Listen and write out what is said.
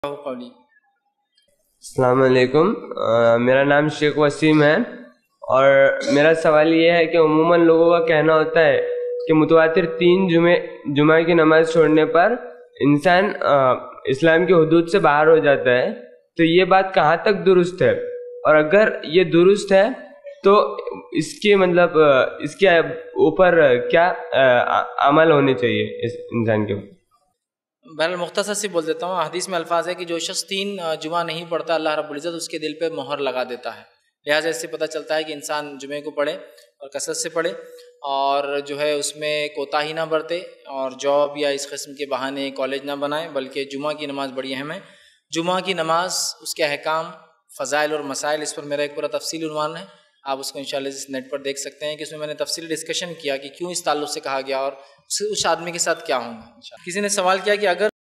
अस्सलाम वालेकुम। मेरा नाम शेख वसीम है और मेरा सवाल ये है कि उमूमन लोगों का कहना होता है कि मुतवातिर 3 जुमा की नमाज छोड़ने पर इंसान इस्लाम की हुदूद से बाहर हो जाता है, तो ये बात कहाँ तक दुरुस्त है? और अगर ये दुरुस्त है तो इसके मतलब इसके ऊपर क्या अमल होने चाहिए इस इंसान के? बहरहाल मुख्तसर से बोल देता हूँ। हदीस में अल्फाज है कि जो शख्स 3 जुमा नहीं पढ़ता अल्लाह रब्बुल इज़्ज़त उसके दिल पे मोहर लगा देता है। लिहाजा इससे पता चलता है कि इंसान जुमे को पढ़े और कसरत से पढ़े और जो है उसमें कोताही ना बरते और जॉब या इस किस्म के बहाने कॉलेज ना बनाए, बल्कि जुमा की नमाज़ बड़ी अहम है। जुमा की नमाज, उसके अहकाम, फ़ज़ाइल और मसाइल, इस पर मेरा एक पूरा तफसीली उन्वान है। आप उसको इंशाअल्लाह इस नेट पर देख सकते हैं कि उसमें मैंने तफसीली डिस्कशन किया कि क्यों इस ताल्लुक़ से कहा गया और उस आदमी के साथ क्या होगा। किसी ने सवाल किया कि अगर